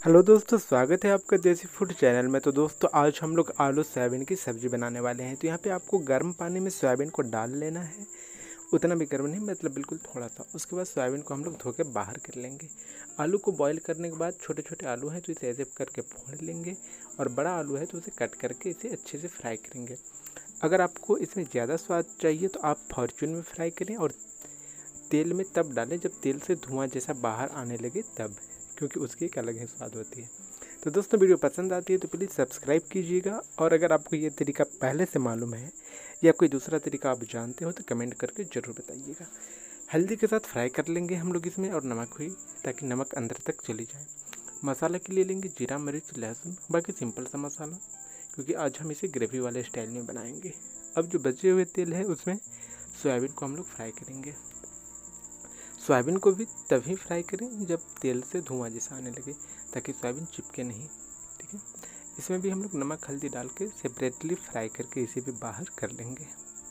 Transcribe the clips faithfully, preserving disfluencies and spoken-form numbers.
Hello दोस्तों, स्वागत है आपका देसी फूड चैनल में। तो दोस्तों आज हम लोग आलू सोयाबीन की सब्ज़ी बनाने वाले हैं। तो यहाँ पे आपको गर्म पानी में सोयाबीन को डाल लेना है। उतना भी गर्म नहीं, मतलब बिल्कुल थोड़ा सा। उसके बाद सोयाबीन को हम लोग धो के बाहर कर लेंगे। आलू को बॉईल करने के बाद छोटे छोटे आलू हैं तो इसे ऐसे करके फोड़ लेंगे, और बड़ा आलू है तो उसे कट करके इसे अच्छे से फ्राई करेंगे। अगर आपको इसमें ज़्यादा स्वाद चाहिए तो आप फॉर्चून में फ्राई करें, और तेल में तब डालें जब तेल से धुआं जैसा बाहर आने लगे तब, क्योंकि उसकी एक अलग ही स्वाद होती है। तो दोस्तों वीडियो पसंद आती है तो प्लीज़ सब्सक्राइब कीजिएगा, और अगर आपको ये तरीका पहले से मालूम है या कोई दूसरा तरीका आप जानते हो तो कमेंट करके ज़रूर बताइएगा। हल्दी के साथ फ्राई कर लेंगे हम लोग इसमें, और नमक भी, ताकि नमक अंदर तक चली जाए। मसाला के लिए लेंगे जीरा, मिर्च, लहसुन, बाकी सिंपल सा मसाला, क्योंकि आज हम इसे ग्रेवी वाले स्टाइल में बनाएंगे। अब जो बचे हुए तेल है उसमें सोयाबीन को हम लोग फ्राई करेंगे। सोयाबीन को भी तभी फ्राई करें जब तेल से धुआं जैसा आने लगे, ताकि सोयाबीन चिपके नहीं। ठीक है, इसमें भी हम लोग नमक हल्दी डाल के सेपरेटली फ्राई करके इसे भी बाहर कर लेंगे।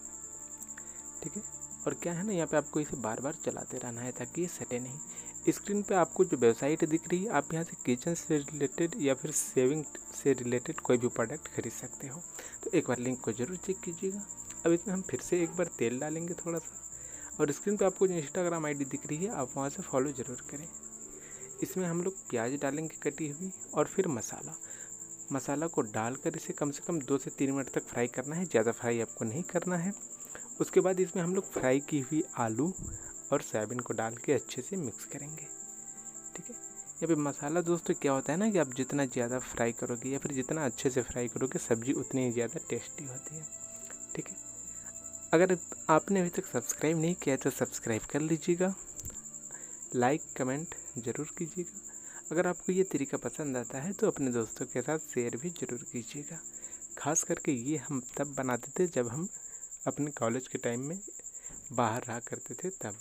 ठीक है, और क्या है ना, यहाँ पे आपको इसे बार बार चलाते रहना है ताकि ये सटे नहीं। स्क्रीन पे आपको जो वेबसाइट दिख रही है, आप यहाँ से किचन से रिलेटेड या फिर सेविंग से रिलेटेड कोई भी प्रोडक्ट खरीद सकते हो। तो एक बार लिंक को ज़रूर चेक कीजिएगा। अब इसमें हम फिर से एक बार तेल डालेंगे थोड़ा सा, और स्क्रीन पे आपको जो इंस्टाग्राम आईडी दिख रही है आप वहाँ से फॉलो ज़रूर करें। इसमें हम लोग प्याज डालेंगे कटी हुई, और फिर मसाला मसाला को डालकर इसे कम से कम दो से तीन मिनट तक फ्राई करना है। ज़्यादा फ्राई आपको नहीं करना है। उसके बाद इसमें हम लोग फ्राई की हुई आलू और सोयाबीन को डाल के अच्छे से मिक्स करेंगे। ठीक है, यहाँ पे मसाला दोस्तों क्या होता है ना, कि आप जितना ज़्यादा फ्राई करोगे या फिर जितना अच्छे से फ्राई करोगे सब्ज़ी उतनी ही ज़्यादा टेस्टी होती है। ठीक है, अगर आपने अभी तक सब्सक्राइब नहीं किया तो सब्सक्राइब कर लीजिएगा, लाइक कमेंट ज़रूर कीजिएगा। अगर आपको ये तरीका पसंद आता है तो अपने दोस्तों के साथ शेयर भी ज़रूर कीजिएगा। खास करके ये हम तब बनाते थे जब हम अपने कॉलेज के टाइम में बाहर रहा करते थे तब।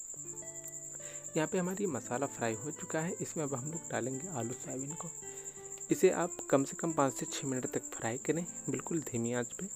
यहाँ पे हमारी मसाला फ्राई हो चुका है। इसमें अब हम लोग डालेंगे आलू सोयाबीन को। इसे आप कम से कम पाँच से छः मिनट तक फ्राई करें, बिल्कुल धीमी आंच पे।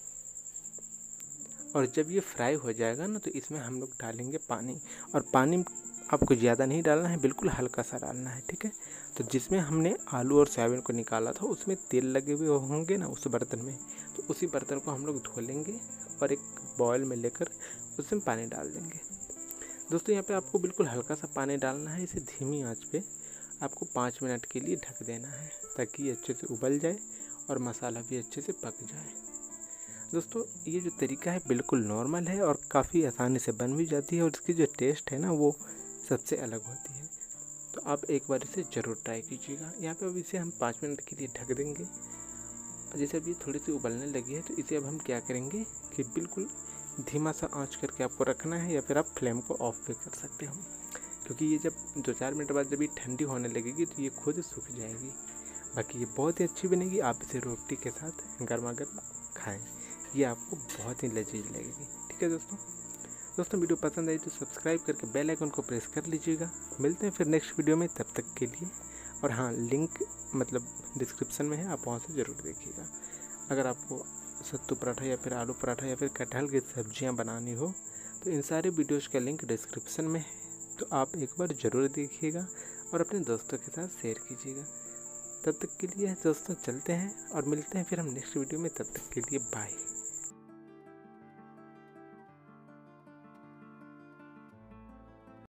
और जब ये फ्राई हो जाएगा ना तो इसमें हम लोग डालेंगे पानी, और पानी आपको ज़्यादा नहीं डालना है, बिल्कुल हल्का सा डालना है। ठीक है, तो जिसमें हमने आलू और सोयाबीन को निकाला था उसमें तेल लगे हुए होंगे ना उस बर्तन में, तो उसी बर्तन को हम लोग धो लेंगे और एक बॉयल में लेकर उसमें पानी डाल देंगे। दोस्तों यहाँ पे आपको बिल्कुल हल्का सा पानी डालना है। इसे धीमी आंच पे आपको पाँच मिनट के लिए ढक देना है, ताकि ये अच्छे से उबल जाए और मसाला भी अच्छे से पक जाए। दोस्तों ये जो तरीका है बिल्कुल नॉर्मल है और काफ़ी आसानी से बन भी जाती है, और इसकी जो टेस्ट है ना वो सबसे अलग होती है। तो आप एक बार इसे ज़रूर ट्राई कीजिएगा। यहाँ पे अब इसे हम पाँच मिनट के लिए ढक देंगे। जैसे अब ये थोड़ी सी उबलने लगी है तो इसे अब हम क्या करेंगे कि बिल्कुल धीमा सा आंच करके आपको रखना है, या फिर आप फ्लेम को ऑफ भी कर सकते हो, क्योंकि ये जब दो चार मिनट बाद जब ये ठंडी होने लगेगी तो ये खुद सूख जाएगी। बाकी ये बहुत ही अच्छी बनेगी। आप इसे रोटी के साथ गर्मा गर्म खाएँ, ये आपको बहुत ही लजीज लगेगी। ठीक है दोस्तों दोस्तों वीडियो पसंद आई तो सब्सक्राइब करके बेल आइकन को प्रेस कर लीजिएगा। मिलते हैं फिर नेक्स्ट वीडियो में, तब तक के लिए। और हाँ, लिंक मतलब डिस्क्रिप्शन में है, आप वहाँ से ज़रूर देखिएगा। अगर आपको सत्तू पराठा या फिर आलू पराठा या फिर कटहल की सब्जियाँ बनानी हो तो इन सारे वीडियोज़ का लिंक डिस्क्रिप्शन में है, तो आप एक बार ज़रूर देखिएगा और अपने दोस्तों के साथ शेयर कीजिएगा। तब तक के लिए दोस्तों चलते हैं और मिलते हैं फिर हम नेक्स्ट वीडियो में। तब तक के लिए बाय।